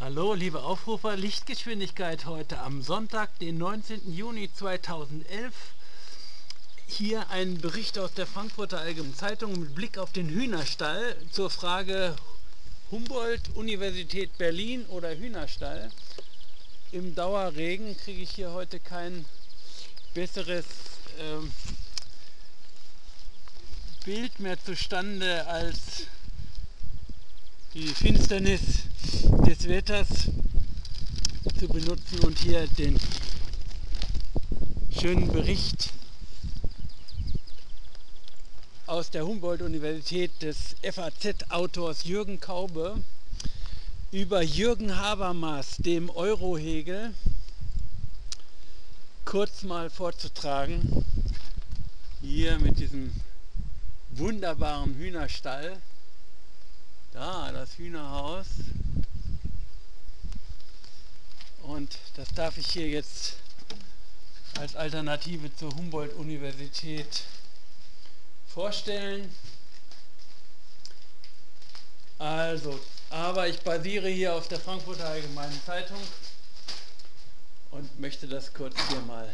Hallo, liebe Aufrufer, Lichtgeschwindigkeit heute am Sonntag, den 19. Juni 2011. Hier ein Bericht aus der Frankfurter Allgemeinen Zeitung mit Blick auf den Hühnerstall zur Frage Humboldt, Universität Berlin oder Hühnerstall. Im Dauerregen kriege ich hier heute kein besseres Bild mehr zustande als die Finsternis des Wetters zu benutzen und hier den schönen Bericht aus der Humboldt-Universität des FAZ-Autors Jürgen Kaube über Jürgen Habermas, dem Eurohegel, kurz mal vorzutragen. Hier mit diesem wunderbaren Hühnerstall. Da, das Hühnerhaus. Und das darf ich hier jetzt als Alternative zur Humboldt-Universität vorstellen. Also, aber ich basiere hier auf der Frankfurter Allgemeinen Zeitung und möchte das kurz hier mal.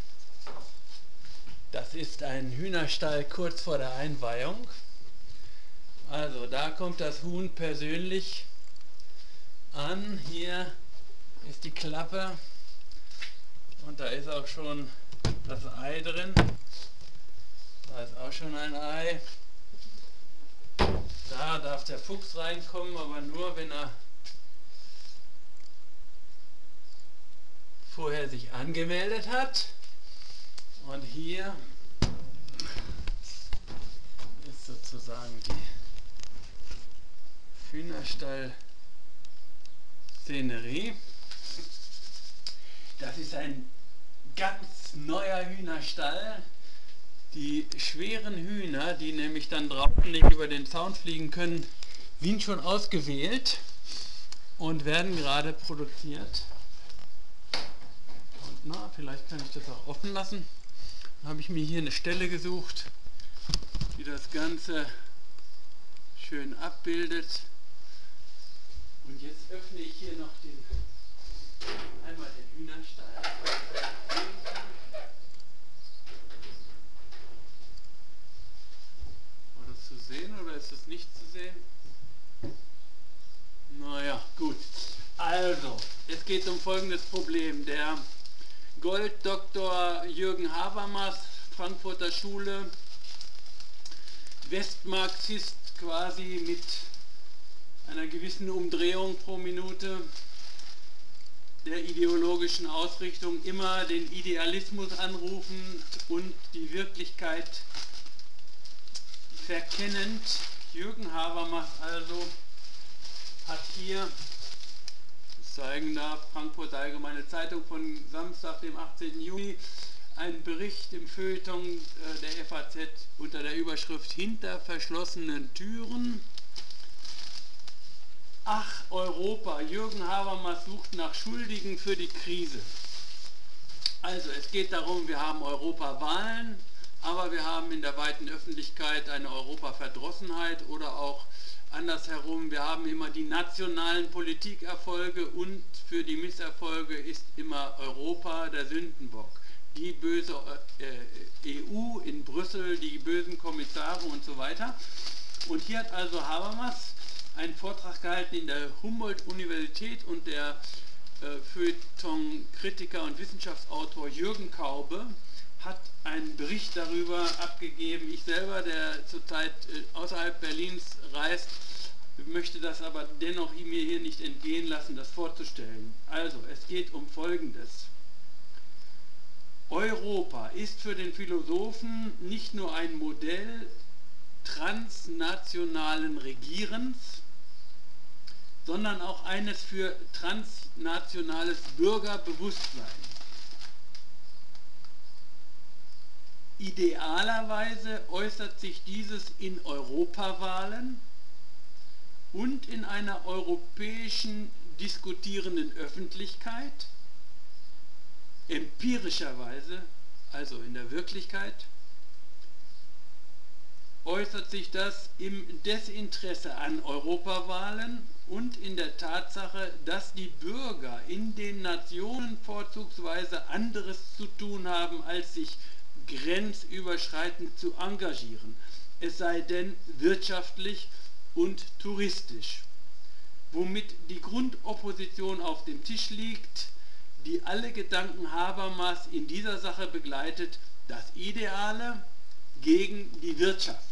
Das ist ein Hühnerstall kurz vor der Einweihung. Also, da kommt das Huhn persönlich an. Hier ist die Klappe und da ist auch schon das Ei drin. Da ist auch schon ein Ei. Da darf der Fuchs reinkommen, aber nur wenn er vorher sich angemeldet hat. Und hier ist sozusagen die Hühnerstall-Szenerie. Das ist ein ganz neuer Hühnerstall. Die schweren Hühner, die nämlich dann draußen nicht über den Zaun fliegen können, sind schon ausgewählt und werden gerade produziert. Und na, vielleicht kann ich das auch offen lassen. Dann habe ich mir hier eine Stelle gesucht, die das Ganze schön abbildet. Und jetzt öffne ich hier noch einmal den Hühnerstall. War das zu sehen oder ist das nicht zu sehen? Naja, gut. Also, es geht um folgendes Problem. Der Golddoktor Jürgen Habermas, Frankfurter Schule, Westmarxist quasi mit einer gewissen Umdrehung pro Minute der ideologischen Ausrichtung, immer den Idealismus anrufend und die Wirklichkeit verkennend. Jürgen Habermas also hat hier, das zeigen da Frankfurter Allgemeine Zeitung von Samstag, dem 18. Juni, einen Bericht im Feuilleton der FAZ unter der Überschrift Hinter verschlossenen Türen. Ach Europa, Jürgen Habermas sucht nach Schuldigen für die Krise. Also es geht darum, wir haben Europawahlen, aber wir haben in der weiten Öffentlichkeit eine Europaverdrossenheit oder auch andersherum, wir haben immer die nationalen Politikerfolge und für die Misserfolge ist immer Europa der Sündenbock. Die böse EU in Brüssel, die bösen Kommissare und so weiter. Und hier hat also Habermas einen Vortrag gehalten in der Humboldt-Universität und der Feuilleton-Kritiker und Wissenschaftsautor Jürgen Kaube hat einen Bericht darüber abgegeben. Ich selber, der zurzeit außerhalb Berlins reist, möchte das aber dennoch mir hier nicht entgehen lassen, das vorzustellen. Also, es geht um Folgendes. Europa ist für den Philosophen nicht nur ein Modell transnationalen Regierens, sondern auch eines für transnationales Bürgerbewusstsein. Idealerweise äußert sich dieses in Europawahlen und in einer europäischen diskutierenden Öffentlichkeit, empirischerweise, also in der Wirklichkeit, äußert sich das im Desinteresse an Europawahlen und in der Tatsache, dass die Bürger in den Nationen vorzugsweise anderes zu tun haben, als sich grenzüberschreitend zu engagieren, es sei denn wirtschaftlich und touristisch. Womit die Grundopposition auf dem Tisch liegt, die alle Gedanken Habermas in dieser Sache begleitet, das Ideale gegen die Wirtschaft.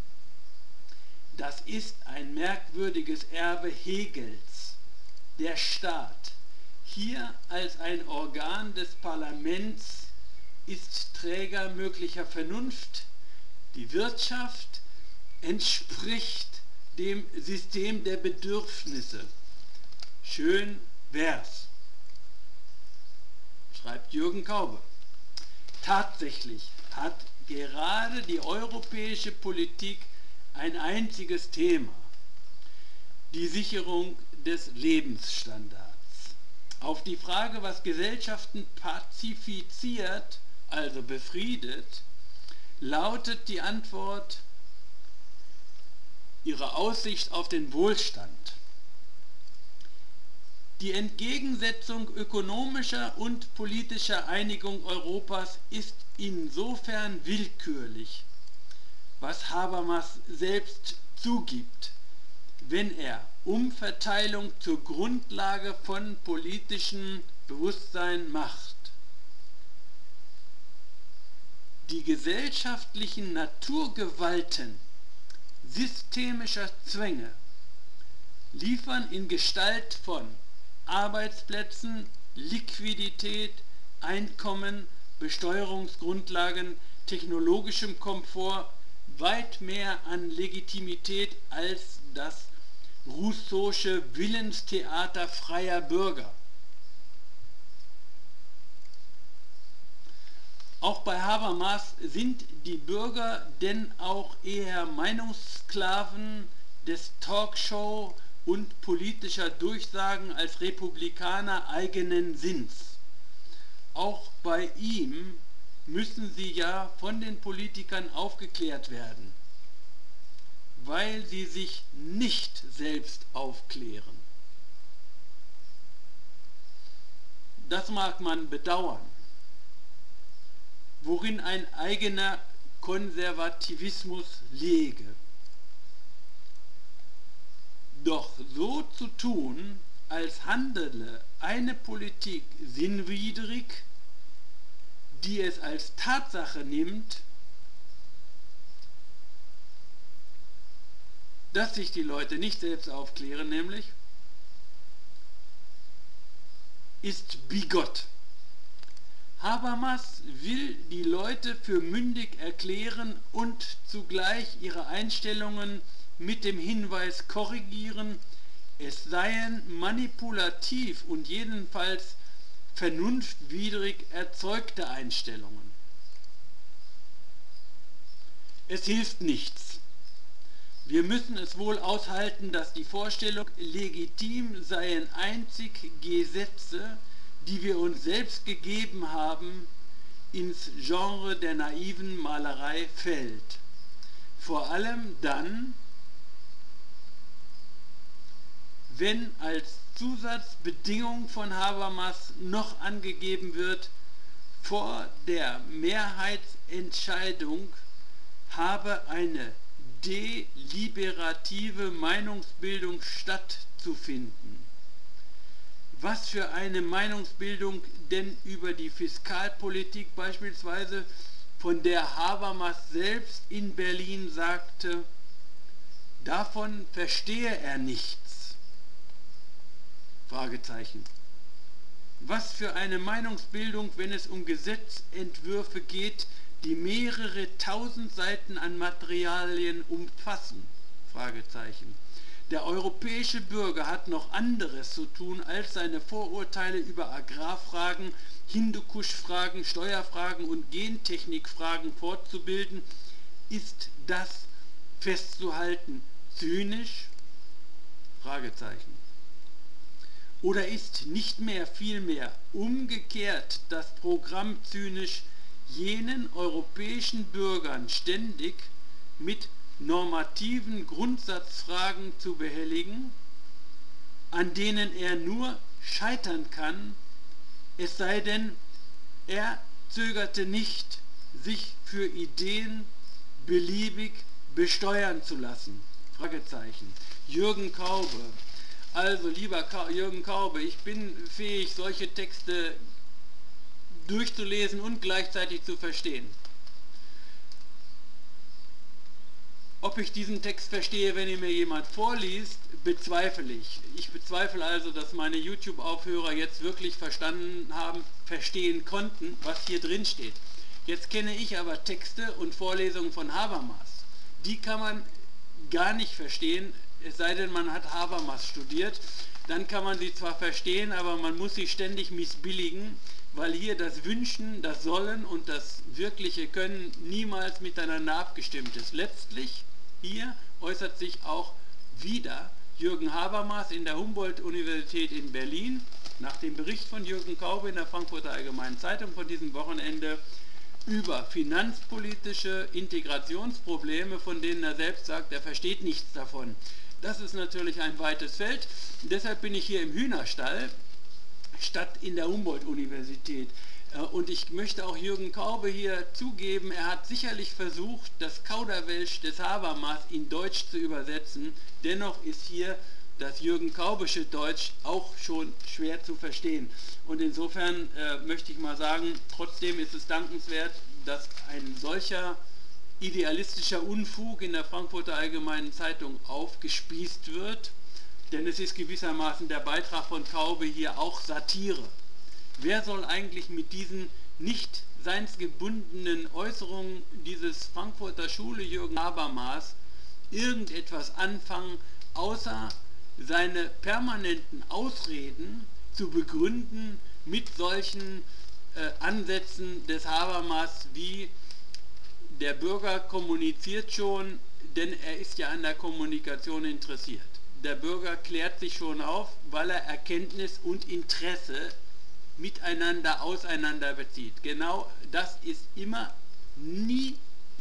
Das ist ein merkwürdiges Erbe Hegels. Der Staat, hier als ein Organ des Parlaments, ist Träger möglicher Vernunft. Die Wirtschaft entspricht dem System der Bedürfnisse. Schön wär's, schreibt Jürgen Kaube. Tatsächlich hat gerade die europäische Politik ein einziges Thema: die Sicherung des Lebensstandards. Auf die Frage, was Gesellschaften pazifiziert, also befriedet, lautet die Antwort ihre Aussicht auf den Wohlstand. Die Entgegensetzung ökonomischer und politischer Einigung Europas ist insofern willkürlich, was Habermas selbst zugibt, wenn er Umverteilung zur Grundlage von politischem Bewusstsein macht. Die gesellschaftlichen Naturgewalten systemischer Zwänge liefern in Gestalt von Arbeitsplätzen, Liquidität, Einkommen, Besteuerungsgrundlagen, technologischem Komfort weit mehr an Legitimität als das Rousseausche Willenstheater freier Bürger. Auch bei Habermas sind die Bürger denn auch eher Meinungssklaven des Talkshow und politischer Durchsagen als Republikaner eigenen Sinns. Auch bei ihm müssen sie ja von den Politikern aufgeklärt werden, weil sie sich nicht selbst aufklären. Das mag man bedauern, worin ein eigener Konservativismus läge. Doch so zu tun, als handele eine Politik sinnwidrig, die es als Tatsache nimmt, dass sich die Leute nicht selbst aufklären, nämlich, ist bigott. Habermas will die Leute für mündig erklären und zugleich ihre Einstellungen mit dem Hinweis korrigieren, es seien manipulativ und jedenfalls vernunftwidrig erzeugte Einstellungen. Es hilft nichts. Wir müssen es wohl aushalten, dass die Vorstellung, legitim seien einzig Gesetze, die wir uns selbst gegeben haben, ins Genre der naiven Malerei fällt. Vor allem dann, wenn als Zusatzbedingung von Habermas noch angegeben wird, vor der Mehrheitsentscheidung habe eine deliberative Meinungsbildung stattzufinden. Was für eine Meinungsbildung denn über die Fiskalpolitik beispielsweise, von der Habermas selbst in Berlin sagte, davon verstehe er nichts. Fragezeichen. Was für eine Meinungsbildung, wenn es um Gesetzentwürfe geht, die mehrere tausend Seiten an Materialien umfassen? Fragezeichen. Der europäische Bürger hat noch anderes zu tun, als seine Vorurteile über Agrarfragen, Hindukusch-Fragen, Steuerfragen und Gentechnikfragen fortzubilden. Ist das festzuhalten zynisch? Fragezeichen. Oder ist nicht mehr, vielmehr umgekehrt das Programm zynisch, jenen europäischen Bürgern ständig mit normativen Grundsatzfragen zu behelligen? an denen er nur scheitern kann, es sei denn, er zögerte nicht, sich für Ideen beliebig besteuern zu lassen. Fragezeichen. Jürgen Kaube. Also lieber Jürgen Kaube, ich bin fähig, solche Texte durchzulesen und gleichzeitig zu verstehen. Ob ich diesen Text verstehe, wenn ihn mir jemand vorliest, bezweifle ich. Ich bezweifle also, dass meine YouTube-Aufhörer jetzt wirklich verstehen konnten, was hier drin steht. Jetzt kenne ich aber Texte und Vorlesungen von Habermas. Die kann man gar nicht verstehen, es sei denn, man hat Habermas studiert. Dann kann man sie zwar verstehen, aber man muss sie ständig missbilligen, weil hier das Wünschen, das Sollen und das wirkliche Können niemals miteinander abgestimmt ist. Letztlich hier äußert sich auch wieder Jürgen Habermas in der Humboldt-Universität in Berlin, nach dem Bericht von Jürgen Kaube in der Frankfurter Allgemeinen Zeitung von diesem Wochenende, über finanzpolitische Integrationsprobleme, von denen er selbst sagt, er versteht nichts davon. Das ist natürlich ein weites Feld. Deshalb bin ich hier im Hühnerstall, statt in der Humboldt-Universität. Und ich möchte auch Jürgen Kaube hier zugeben, er hat sicherlich versucht, das Kauderwelsch des Habermas in Deutsch zu übersetzen. Dennoch ist hier das Jürgen Kaubesche Deutsch auch schon schwer zu verstehen. Und insofern möchte ich mal sagen, trotzdem ist es dankenswert, dass ein solcher idealistischer Unfug in der Frankfurter Allgemeinen Zeitung aufgespießt wird, denn es ist gewissermaßen der Beitrag von Kaube hier auch Satire. Wer soll eigentlich mit diesen nicht seinsgebundenen Äußerungen dieses Frankfurter Schule Jürgen Habermas irgendetwas anfangen, außer seine permanenten Ausreden zu begründen mit solchen Ansätzen des Habermas wie: der Bürger kommuniziert schon, denn er ist ja an der Kommunikation interessiert. Der Bürger klärt sich schon auf, weil er Erkenntnis und Interesse miteinander auseinander bezieht. Genau das ist immer nie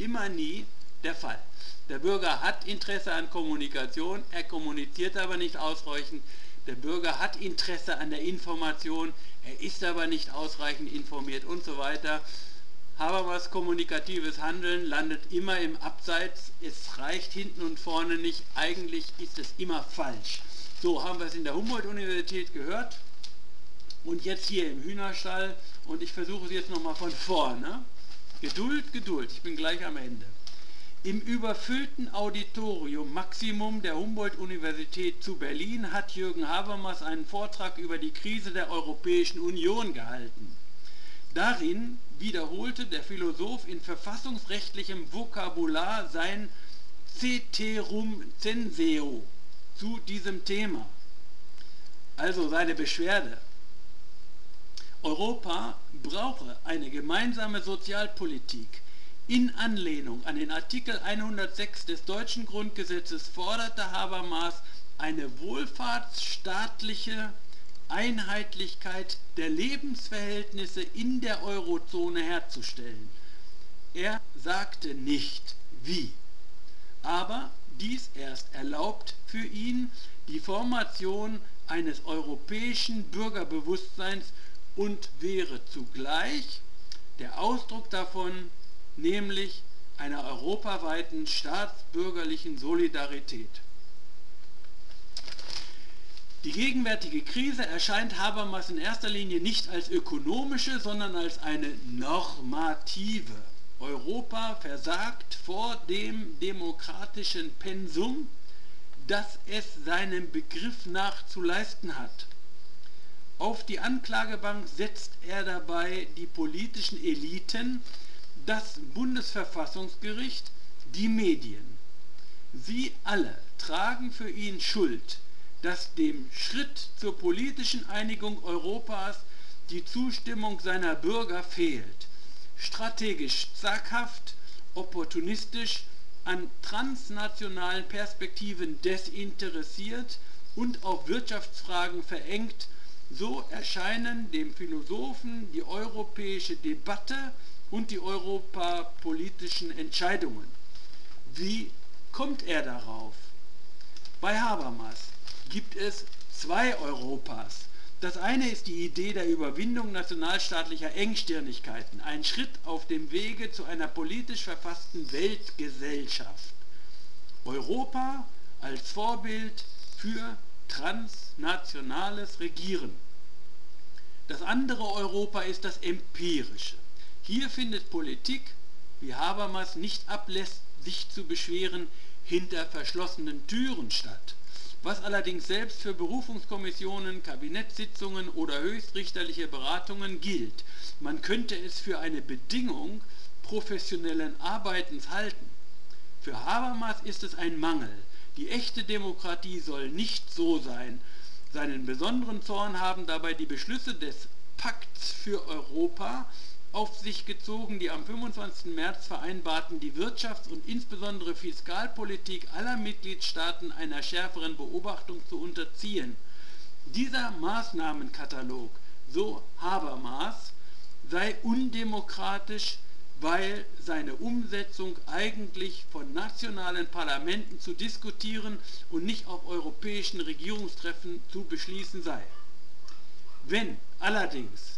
der Fall. Der Bürger hat Interesse an Kommunikation, er kommuniziert aber nicht ausreichend. Der Bürger hat Interesse an der Information, er ist aber nicht ausreichend informiert und so weiter. Habermas kommunikatives Handeln landet immer im Abseits, es reicht hinten und vorne nicht, eigentlich ist es immer falsch. So haben wir es in der Humboldt-Universität gehört und jetzt hier im Hühnerstall, und ich versuche es jetzt nochmal von vorne. Geduld, Geduld, ich bin gleich am Ende. Im überfüllten Auditorium Maximum der Humboldt-Universität zu Berlin hat Jürgen Habermas einen Vortrag über die Krise der Europäischen Union gehalten. Darin wiederholte der Philosoph in verfassungsrechtlichem Vokabular sein Ceterum censeo zu diesem Thema, also seine Beschwerde. Europa brauche eine gemeinsame Sozialpolitik. In Anlehnung an den Artikel 106 des deutschen Grundgesetzes forderte Habermas eine wohlfahrtsstaatliche Einheitlichkeit der Lebensverhältnisse in der Eurozone herzustellen. Er sagte nicht wie, aber dies erst erlaubt für ihn die Formation eines europäischen Bürgerbewusstseins und wäre zugleich der Ausdruck davon, nämlich einer europaweiten staatsbürgerlichen Solidarität. Die gegenwärtige Krise erscheint Habermas in erster Linie nicht als ökonomische, sondern als eine normative. Europa versagt vor dem demokratischen Pensum, das es seinem Begriff nach zu leisten hat. Auf die Anklagebank setzt er dabei die politischen Eliten, das Bundesverfassungsgericht, die Medien. Sie alle tragen für ihn Schuld, dass dem Schritt zur politischen Einigung Europas die Zustimmung seiner Bürger fehlt. Strategisch zaghaft, opportunistisch, an transnationalen Perspektiven desinteressiert und auf Wirtschaftsfragen verengt, so erscheinen dem Philosophen die europäische Debatte und die europapolitischen Entscheidungen. Wie kommt er darauf? Bei Habermas gibt es 2 Europas. Das eine ist die Idee der Überwindung nationalstaatlicher Engstirnigkeiten, ein Schritt auf dem Wege zu einer politisch verfassten Weltgesellschaft. Europa als Vorbild für transnationales Regieren. Das andere Europa ist das empirische. Hier findet Politik, wie Habermas nicht ablässt, sich zu beschweren, hinter verschlossenen Türen statt. Was allerdings selbst für Berufungskommissionen, Kabinettssitzungen oder höchstrichterliche Beratungen gilt. Man könnte es für eine Bedingung professionellen Arbeitens halten. Für Habermas ist es ein Mangel. Die echte Demokratie soll nicht so sein. Seinen besonderen Zorn haben dabei die Beschlüsse des Pakts für Europa auf sich gezogen, die am 25. März vereinbarten, die Wirtschafts- und insbesondere Fiskalpolitik aller Mitgliedstaaten einer schärferen Beobachtung zu unterziehen. Dieser Maßnahmenkatalog, so Habermas, sei undemokratisch, weil seine Umsetzung eigentlich von nationalen Parlamenten zu diskutieren und nicht auf europäischen Regierungstreffen zu beschließen sei. Wenn allerdings,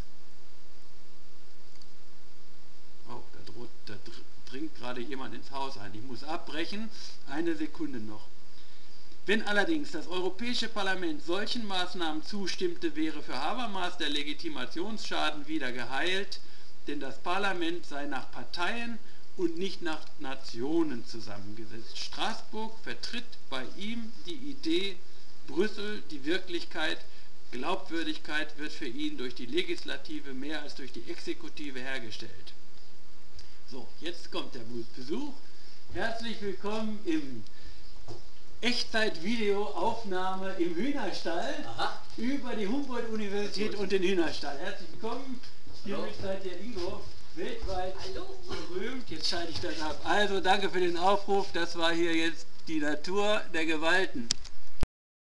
da dringt gerade jemand ins Haus ein, ich muss abbrechen, eine Sekunde noch. Wenn allerdings das Europäische Parlament solchen Maßnahmen zustimmte, wäre für Habermas der Legitimationsschaden wieder geheilt, denn das Parlament sei nach Parteien und nicht nach Nationen zusammengesetzt. Straßburg vertritt bei ihm die Idee, Brüssel die Wirklichkeit, Glaubwürdigkeit wird für ihn durch die Legislative mehr als durch die Exekutive hergestellt. So, jetzt kommt der Besuch. Herzlich willkommen im Echtzeit-Video-Aufnahme im Hühnerstall. Aha. Über die Humboldt-Universität und den Hühnerstall. Herzlich willkommen. Hiermit seid ihr Ingo, weltweit berühmt. Jetzt schalte ich das ab. Also danke für den Aufruf. Das war hier jetzt die Natur der Gewalten.